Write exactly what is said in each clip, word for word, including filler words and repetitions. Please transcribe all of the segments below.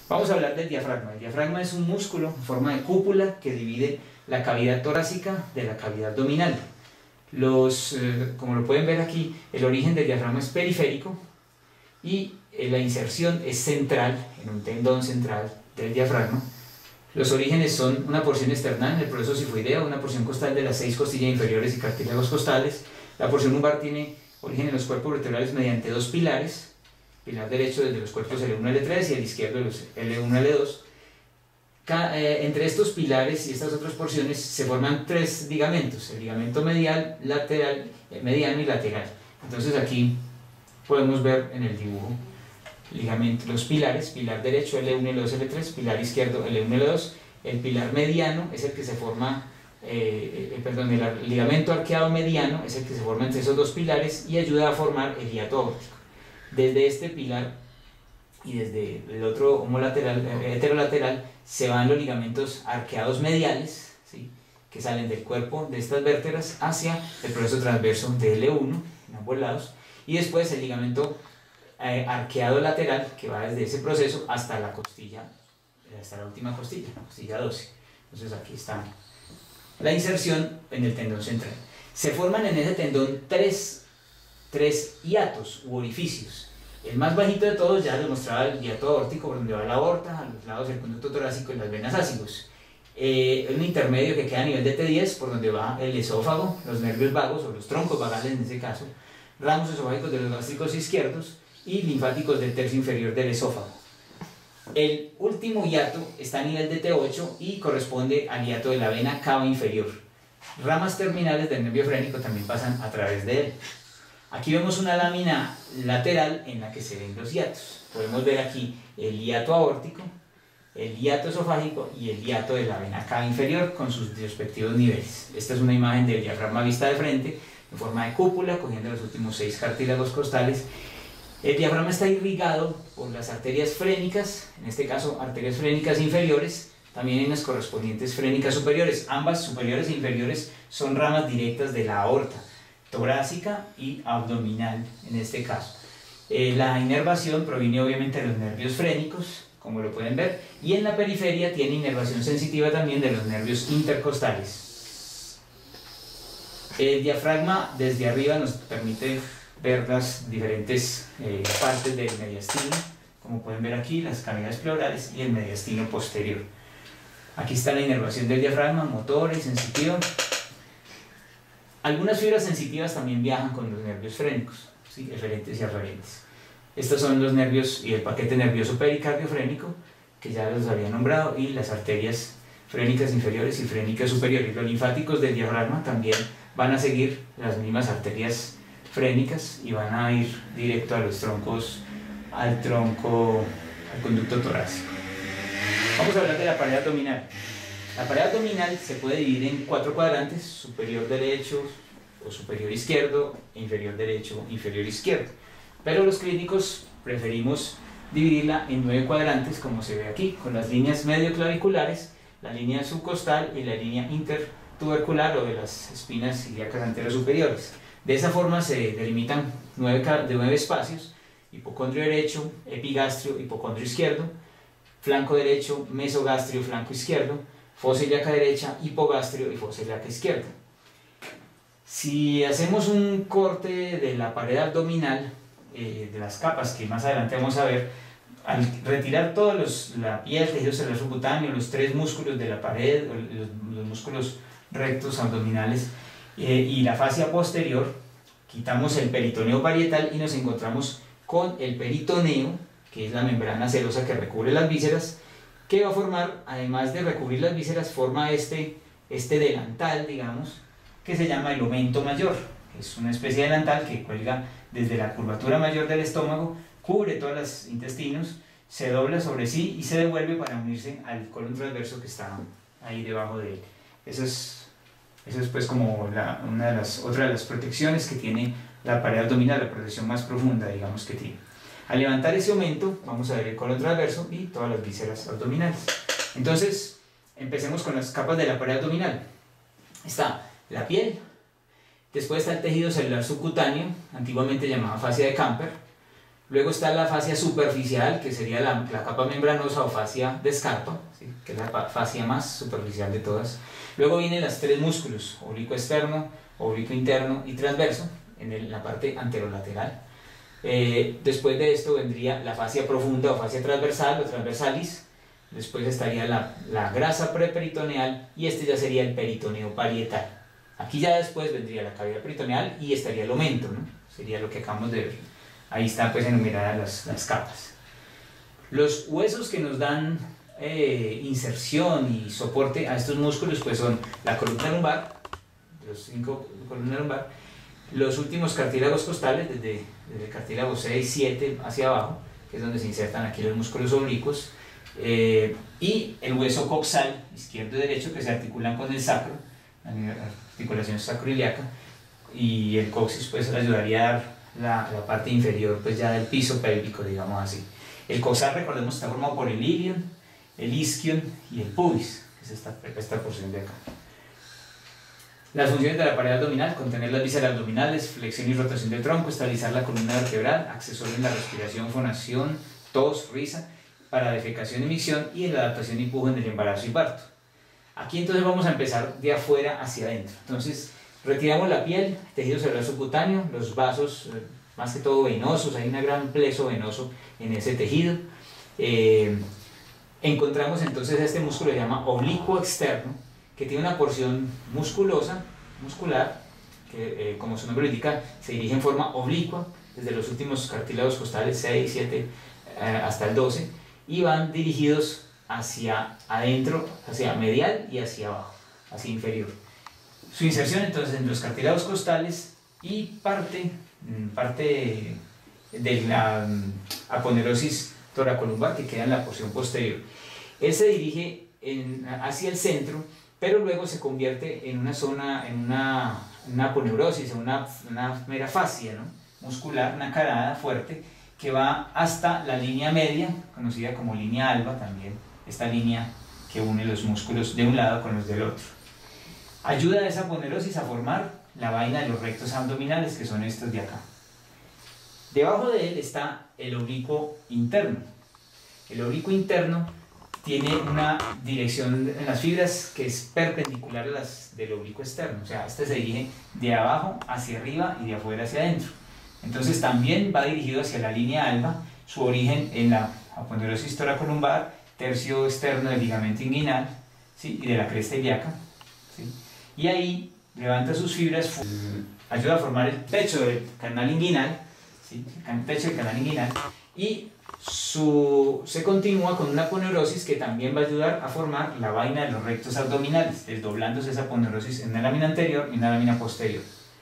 Vamos a hablar del diafragma. El diafragma es un músculo en forma de cúpula que divide la cavidad torácica de la cavidad abdominal. Los, eh, como lo pueden ver aquí, el origen del diafragma es periférico y eh, la inserción es central, en un tendón central del diafragma. Los orígenes son una porción external en el proceso sifoideo, una porción costal de las seis costillas inferiores y cartílagos costales. La porción lumbar tiene origen en los cuerpos vertebrales mediante dos pilares, pilar derecho desde los cuerpos L uno L tres y el izquierdo de los L uno L dos. Cada, eh, entre estos pilares y estas otras porciones se forman tres ligamentos, el ligamento medial, lateral, eh, mediano y lateral. Entonces aquí podemos ver en el dibujo ligamento, los pilares, pilar derecho L uno L dos L tres, pilar izquierdo L uno L dos, el pilar mediano es el que se forma, eh, eh, perdón, el ligamento arqueado mediano es el que se forma entre esos dos pilares y ayuda a formar el hiato aórtico. Desde este pilar y desde el otro homolateral, eh, heterolateral se van los ligamentos arqueados mediales, ¿sí?, que salen del cuerpo de estas vértebras hacia el proceso transverso de L uno en ambos lados, y después el ligamento eh, arqueado lateral que va desde ese proceso hasta la costilla, hasta la última costilla, la costilla doce. Entonces aquí está la inserción en el tendón central. Se forman en ese tendón tres, tres hiatos u orificios. El más bajito de todos ya les mostraba el hiato aórtico, por donde va la aorta, a los lados del conducto torácico y las venas ácigos. Eh, un intermedio que queda a nivel de T diez, por donde va el esófago, los nervios vagos o los troncos vagales en este caso, ramos esofágicos de los gástricos izquierdos y linfáticos del tercio inferior del esófago. El último hiato está a nivel de T ocho y corresponde al hiato de la vena cava inferior. Ramas terminales del nervio frénico también pasan a través de él. Aquí vemos una lámina lateral en la que se ven los hiatos. Podemos ver aquí el hiato aórtico, el hiato esofágico y el hiato de la vena cava inferior con sus respectivos niveles. Esta es una imagen del diafragma vista de frente, en forma de cúpula, cogiendo los últimos seis cartílagos costales. El diafragma está irrigado por las arterias frénicas, en este caso arterias frénicas inferiores, también en las correspondientes frénicas superiores. Ambas, superiores e inferiores, son ramas directas de la aorta torácica y abdominal en este caso. Eh, la inervación proviene obviamente de los nervios frénicos, como lo pueden ver, y en la periferia tiene inervación sensitiva también de los nervios intercostales. El diafragma desde arriba nos permite ver las diferentes eh, partes del mediastino, como pueden ver aquí, las cavidades pleurales y el mediastino posterior. Aquí está la inervación del diafragma, motora y sensitiva. Algunas fibras sensitivas también viajan con los nervios frénicos, ¿sí?, eferentes y aferentes. Estos son los nervios y el paquete nervioso pericardiofrénico, que ya los había nombrado, y las arterias frénicas inferiores y frénicas superiores. Los linfáticos del diafragma también van a seguir las mismas arterias frénicas y van a ir directo a los troncos, al tronco, al conducto torácico. Vamos a hablar de la pared abdominal. La pared abdominal se puede dividir en cuatro cuadrantes: superior derecho o superior izquierdo, inferior derecho, inferior izquierdo. Pero los clínicos preferimos dividirla en nueve cuadrantes, como se ve aquí, con las líneas medioclaviculares, la línea subcostal y la línea intertubercular o de las espinas ilíacas anteriores superiores. De esa forma se delimitan nueve, de nueve espacios: hipocondrio derecho, epigastrio, hipocondrio izquierdo, flanco derecho, mesogastrio, flanco izquierdo, fosa ilíaca derecha, hipogastrio y fosa ilíaca izquierda. Si hacemos un corte de la pared abdominal, eh, de las capas que más adelante vamos a ver, al retirar todos los, la piel, tejido celular subcutáneo, los tres músculos de la pared, los, los músculos rectos abdominales eh, y la fascia posterior, quitamos el peritoneo parietal y nos encontramos con el peritoneo, que es la membrana serosa que recubre las vísceras, que va a formar, además de recubrir las vísceras, forma este, este delantal, digamos, que se llama el omenто mayor. Es una especie de delantal que cuelga desde la curvatura mayor del estómago, cubre todos los intestinos, se dobla sobre sí y se devuelve para unirse al colon transverso que está ahí debajo de él. Eso es, eso es pues como la, una de las, otra de las protecciones que tiene la pared abdominal, la protección más profunda, digamos, que tiene. Al levantar ese aumento, vamos a ver el colon transverso y todas las vísceras abdominales. Entonces, empecemos con las capas de la pared abdominal. Está la piel, después está el tejido celular subcutáneo, antiguamente llamado fascia de Camper, Luego está la fascia superficial, que sería la, la capa membranosa o fascia de escarpa, ¿sí? Que es la fascia más superficial de todas. Luego vienen los tres músculos, oblicuo externo, oblicuo interno y transverso, en el, la parte anterolateral. Eh, después de esto vendría la fascia profunda o fascia transversal o transversalis. Después estaría la, la grasa preperitoneal y este ya sería el peritoneo parietal. Aquí ya después vendría la cavidad peritoneal y estaría el omento, ¿no? Sería lo que acabamos de ver. Ahí están pues enumeradas las, las capas. Los huesos que nos dan eh, inserción y soporte a estos músculos pues son la columna lumbar, los cinco columnas lumbar, los últimos cartílagos costales, desde, desde el cartílago seis, siete hacia abajo, que es donde se insertan aquí los músculos oblicuos, eh, y el hueso coxal, izquierdo y derecho, que se articulan con el sacro, la articulación sacroiliaca, y el coxis pues ayudaría a dar la, la parte inferior pues ya del piso pélvico, digamos así. El coxal, recordemos, está formado por el ilion, el isquion y el pubis, que es esta, esta porción de acá. Las funciones de la pared abdominal: contener las vísceras abdominales, flexión y rotación del tronco, estabilizar la columna vertebral, accesorio en la respiración, fonación, tos, risa, para defecación y micción, y en la adaptación y empuje en el embarazo y parto. Aquí entonces vamos a empezar de afuera hacia adentro. Entonces retiramos la piel, tejido celular subcutáneo, los vasos, eh, más que todo venosos, hay un gran pleso venoso en ese tejido. Eh, encontramos entonces este músculo que se llama oblicuo externo, que tiene una porción musculosa, muscular, que eh, como su nombre lo indica, se dirige en forma oblicua, desde los últimos cartílagos costales seis, siete eh, hasta el doce, y van dirigidos hacia adentro, hacia medial y hacia abajo, hacia inferior. Su inserción entonces en los cartílagos costales y parte, parte de la aponerosis toracolumbar que queda en la porción posterior. Él se dirige en, hacia el centro, pero luego se convierte en una zona, en una, una aponeurosis, en una, una mera fascia, ¿no? Muscular, una carada fuerte que va hasta la línea media, conocida como línea alba también, esta línea que une los músculos de un lado con los del otro. Ayuda a esa aponerosis a formar la vaina de los rectos abdominales, que son estos de acá. Debajo de él está el oblicuo interno. El oblicuo interno tiene una dirección en las fibras que es perpendicular a las del oblicuo externo, o sea, este se dirige de abajo hacia arriba y de afuera hacia adentro. Entonces también va dirigido hacia la línea alba, su origen en la aponerosis toracolumbar, tercio externo del ligamento inguinal, ¿sí? Y de la cresta ilíaca, ¿sí? Y ahí levanta sus fibras, ayuda a formar el techo del canal inguinal, ¿sí? El techo del canal inguinal, y su, se continúa con una aponeurosis que también va a ayudar a formar la vaina de los rectos abdominales, desdoblándose esa aponeurosis en una lámina anterior y una lámina posterior.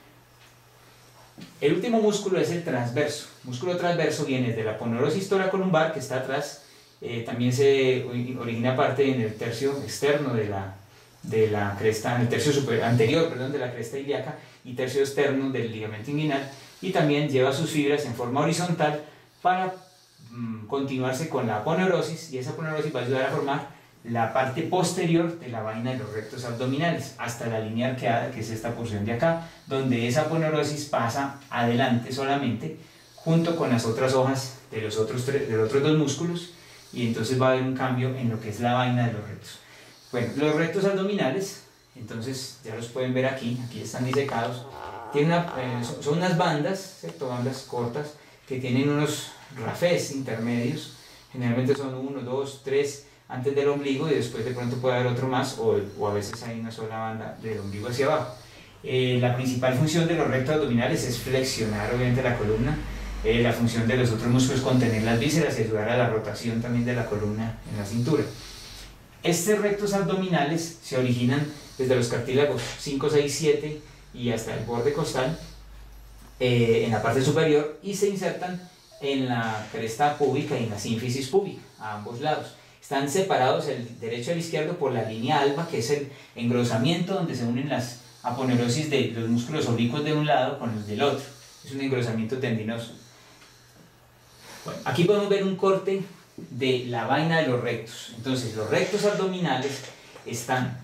El último músculo es el transverso. El músculo transverso viene de la aponeurosis toracolumbar, que está atrás, eh, también se origina parte en el tercio externo de la, de la cresta, en el tercio super, anterior perdón, de la cresta ilíaca, y tercio externo del ligamento inguinal, y también lleva sus fibras en forma horizontal para mmm, continuarse con la aponeurosis, y esa aponeurosis va a ayudar a formar la parte posterior de la vaina de los rectos abdominales hasta la línea arqueada, que es esta porción de acá, donde esa aponeurosis pasa adelante solamente junto con las otras hojas de los otros, tres, de los otros dos músculos, y entonces va a haber un cambio en lo que es la vaina de los rectos. Bueno, los rectos abdominales, entonces ya los pueden ver aquí, aquí están disecados, tienen una, eh, son, son unas bandas, ¿cierto? Bandas cortas que tienen unos rafés intermedios, generalmente son uno, dos, tres antes del ombligo, y después de pronto puede haber otro más, o, o a veces hay una sola banda del ombligo hacia abajo. Eh, la principal función de los rectos abdominales es flexionar obviamente la columna. Eh, la función de los otros músculos es contener las vísceras y ayudar a la rotación también de la columna en la cintura. Estos rectos abdominales se originan desde los cartílagos cinco, seis, siete y hasta el borde costal, eh, en la parte superior, y se insertan en la cresta púbica y en la sínfisis púbica, a ambos lados. Están separados el derecho y el izquierdo por la línea alba, que es el engrosamiento donde se unen las aponeurosis de los músculos oblicuos de un lado con los del otro. Es un engrosamiento tendinoso. Bueno, aquí podemos ver un corte de la vaina de los rectos. Entonces, los rectos abdominales están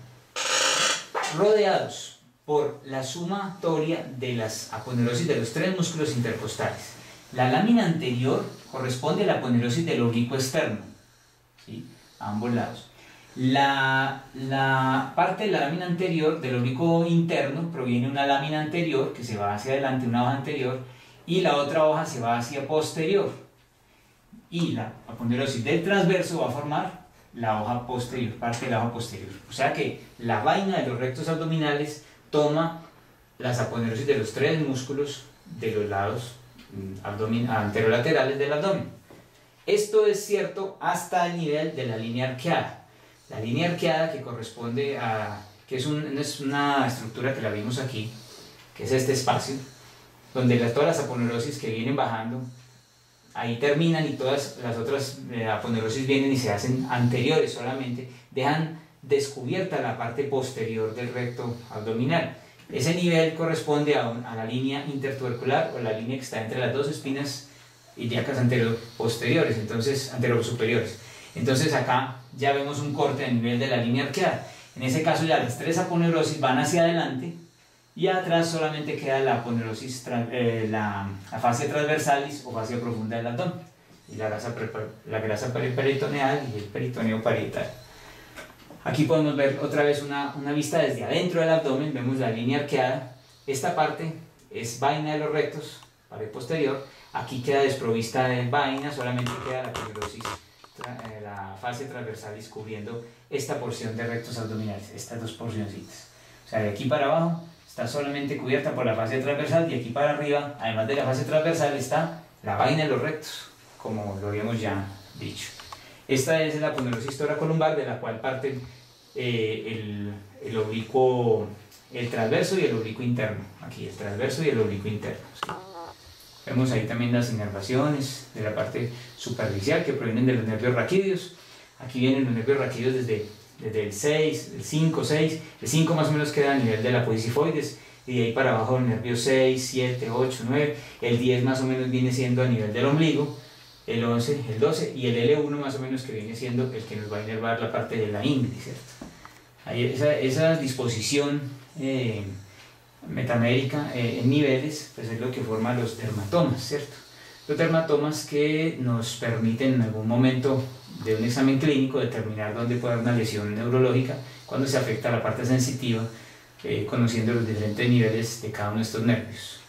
rodeados por la sumatoria de las aponeurosis de los tres músculos intercostales. La lámina anterior corresponde a la aponeuriosis del oblicuo externo, ¿sí? A ambos lados. La, la parte de la lámina anterior del oblicuo interno proviene una lámina anterior que se va hacia adelante, una hoja anterior, y la otra hoja se va hacia posterior. Y la aponeuriosis del transverso va a formar la hoja posterior, parte de la hoja posterior. O sea que la vaina de los rectos abdominales toma las aponeuriosis de los tres músculos de los lados anterolaterales del abdomen. Esto es cierto hasta el nivel de la línea arqueada. La línea arqueada, que corresponde a, que es, un, es una estructura que la vimos aquí, que es este espacio, donde las, todas las aponeuriosis que vienen bajando, ahí terminan, y todas las otras eh, aponeuriosis vienen y se hacen anteriores solamente, dejan descubierta la parte posterior del recto abdominal. Ese nivel corresponde a, un, a la línea intertubercular, o la línea que está entre las dos espinas ilíacas anteroposteriores, entonces anterosuperiores. Entonces acá ya vemos un corte a nivel de la línea arqueada. En ese caso ya las tres aponeuriosis van hacia adelante, y atrás solamente queda la aponeuriosis, eh, la, la fascia transversalis o fascia profunda del abdomen, y la grasa, la grasa peritoneal y el peritoneo parietal. Aquí podemos ver otra vez una, una vista desde adentro del abdomen. Vemos la línea arqueada. Esta parte es vaina de los rectos, pared posterior. Aquí queda desprovista de vaina, solamente queda la aponeuriosis, la fascia transversalis cubriendo esta porción de rectos abdominales, estas dos porcioncitas. O sea, de aquí para abajo está solamente cubierta por la fascia transversal, y aquí para arriba, además de la fascia transversal, está la vaina de los rectos, como lo habíamos ya dicho. Esta es la aponeuriosis toracolumbar, de la cual parten eh, el, el oblicuo, el transverso y el oblicuo interno. Aquí el transverso y el oblicuo interno, ¿sí? Vemos ahí también las inervaciones de la parte superficial que provienen de los nervios raquídeos. Aquí vienen los nervios raquídeos desde, desde el seis, el cinco, seis. El cinco más o menos queda a nivel de la apodicifoides, y de ahí para abajo el nervio seis, siete, ocho, nueve. El diez más o menos viene siendo a nivel del ombligo. El once, el doce y el L uno más o menos, que viene siendo el que nos va a inervar la parte de la ingle, ¿cierto? Ahí esa, esa disposición eh, metamérica eh, en niveles, pues es lo que forma los dermatomas, ¿cierto? Los dermatomas que nos permiten en algún momento de un examen clínico determinar dónde puede haber una lesión neurológica cuando se afecta la parte sensitiva, eh, conociendo los diferentes niveles de cada uno de estos nervios.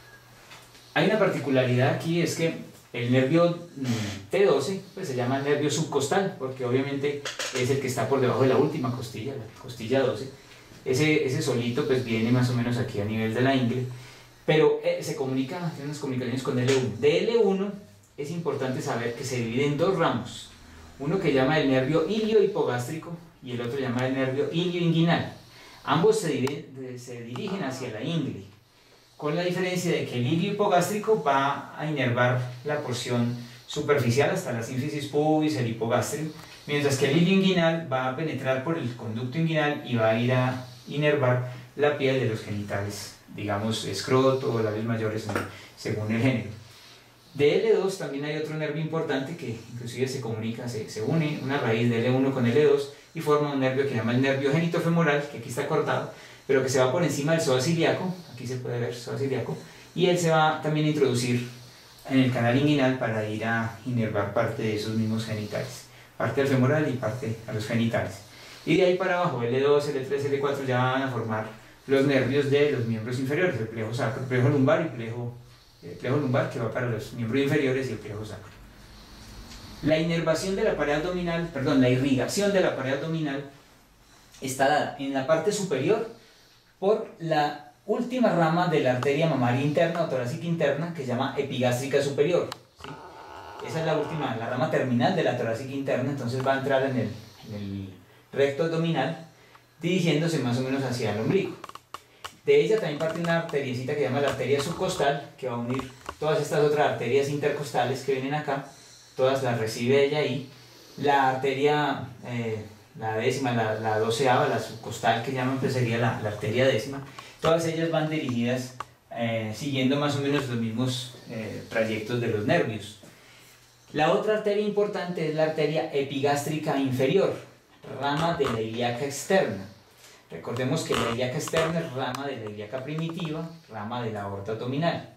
Hay una particularidad aquí, es que el nervio T doce pues se llama el nervio subcostal, porque obviamente es el que está por debajo de la última costilla, la costilla doce. Ese, ese solito pues viene más o menos aquí a nivel de la ingle, pero eh, se comunica, tiene unas comunicaciones con L uno. De L uno es importante saber que se divide en dos ramos, uno que llama el nervio ilio-hipogástrico y el otro llama el nervio ilio-inguinal. Ambos se, dirige, se dirigen hacia la ingle, con la diferencia de que el ilio hipogástrico va a inervar la porción superficial hasta la sínfisis pubis, el hipogastrio, mientras que el ilio inguinal va a penetrar por el conducto inguinal y va a ir a inervar la piel de los genitales, digamos escroto o labios mayores según el género. De L dos también hay otro nervio importante que inclusive se comunica, se, se une una raíz de L uno con L dos y forma un nervio que se llama el nervio genitofemoral, que aquí está cortado, pero que se va por encima del psoas ilíaco. Aquí se puede ver psoas ilíaco, y él se va también a introducir en el canal inguinal para ir a inervar parte de esos mismos genitales, parte del femoral y parte a los genitales. Y de ahí para abajo, L dos, L tres, L cuatro ya van a formar los nervios de los miembros inferiores, el plejo sacro, el plejo lumbar y plejo, el plejo lumbar, que va para los miembros inferiores, y el plejo sacro. La inervación de la pared abdominal, perdón, la irrigación de la pared abdominal está dada en la parte superior por la última rama de la arteria mamaria interna o torácica interna, que se llama epigástrica superior, ¿sí? Esa es la última, la rama terminal de la torácica interna, entonces va a entrar en el, en el recto abdominal, dirigiéndose más o menos hacia el ombligo. De ella también parte una arteriecita que se llama la arteria subcostal, que va a unir todas estas otras arterias intercostales que vienen acá, todas las recibe ella ahí. La arteria, eh, la décima, la, la doceava, la subcostal que llaman, pues sería la, la arteria décima. Todas ellas van dirigidas eh, siguiendo más o menos los mismos eh, trayectos de los nervios. La otra arteria importante es la arteria epigástrica inferior, rama de la ilíaca externa. Recordemos que la ilíaca externa es rama de la ilíaca primitiva, rama de la aorta abdominal.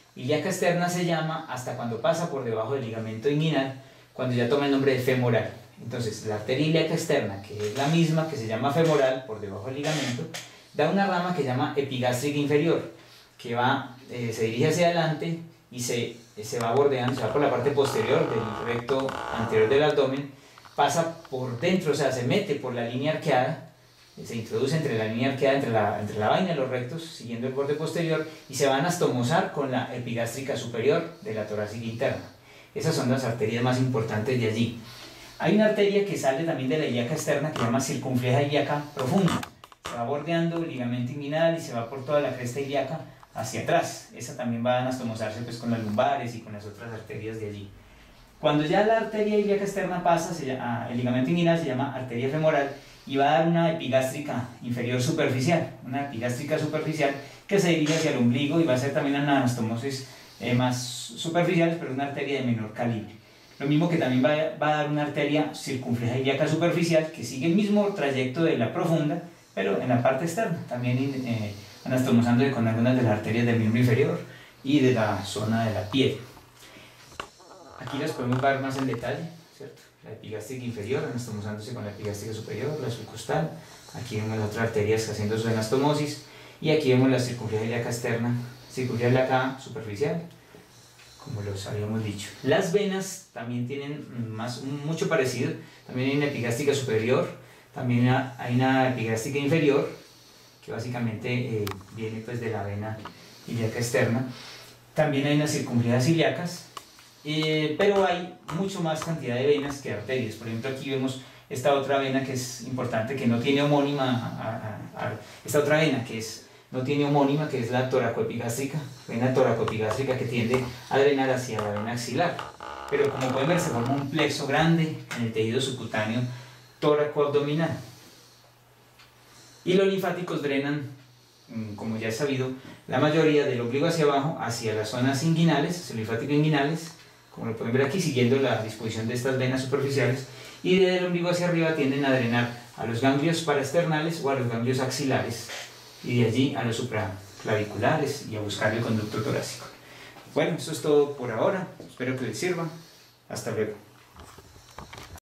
ilíaca externa se llama hasta cuando pasa por debajo del ligamento inguinal, cuando ya toma el nombre de femoral. Entonces, la arteria ilíaca externa, que es la misma, que se llama femoral, por debajo del ligamento, da una rama que se llama epigástrica inferior, que va, eh, se dirige hacia adelante y se, se va bordeando, se va por la parte posterior del recto anterior del abdomen, pasa por dentro, o sea, se mete por la línea arqueada, se introduce entre la línea arqueada, entre la, entre la vaina y los rectos, siguiendo el borde posterior, y se va a anastomosar con la epigástrica superior de la torácica interna. Esas son las arterias más importantes de allí. Hay una arteria que sale también de la ilíaca externa que se llama circunfleja ilíaca profunda. Se va bordeando el ligamento inguinal y se va por toda la cresta ilíaca hacia atrás. Esa también va a anastomosarse pues, con las lumbares y con las otras arterias de allí. Cuando ya la arteria ilíaca externa pasa, se llama, el ligamento inguinal se llama arteria femoral y va a dar una epigástrica inferior superficial, una epigástrica superficial que se dirige hacia el ombligo y va a ser también una anastomosis eh, más superficial, pero es una arteria de menor calibre. Lo mismo que también va, va a dar una arteria circunfleja ilíaca superficial que sigue el mismo trayecto de la profunda, pero en la parte externa, también eh, anastomosándose con algunas de las arterias del miembro inferior y de la zona de la piel. Aquí las podemos ver más en detalle, ¿cierto? La epigástrica inferior anastomosándose con la epigástrica superior, la subcostal. Aquí vemos las otras arterias haciendo su anastomosis y aquí vemos la circunfleja ilíaca externa, circunfleja ilíaca superficial, como los habíamos dicho. Las venas también tienen más, mucho parecido, también hay una epigástrica superior, también hay una epigástrica inferior, que básicamente eh, viene pues de la vena ilíaca externa. También hay unas circunflejas ilíacas, eh, pero hay mucho más cantidad de venas que arterias. Por ejemplo, aquí vemos esta otra vena que es importante, que no tiene homónima, a, a, a, esta otra vena que es no tiene homónima, que es la toracoepigástrica, vena toracoepigástrica que tiende a drenar hacia la vena axilar. Pero como pueden ver, se forma un plexo grande en el tejido subcutáneo tóraco-abdominal. Y los linfáticos drenan, como ya es sabido, la mayoría del ombligo hacia abajo, hacia las zonas inguinales, los linfáticos inguinales, como lo pueden ver aquí, siguiendo la disposición de estas venas superficiales, y desde el ombligo hacia arriba tienden a drenar a los ganglios paraesternales o a los ganglios axilares, y de allí a los supraclaviculares y a buscar el conducto torácico. Bueno, eso es todo por ahora, espero que les sirva, hasta luego.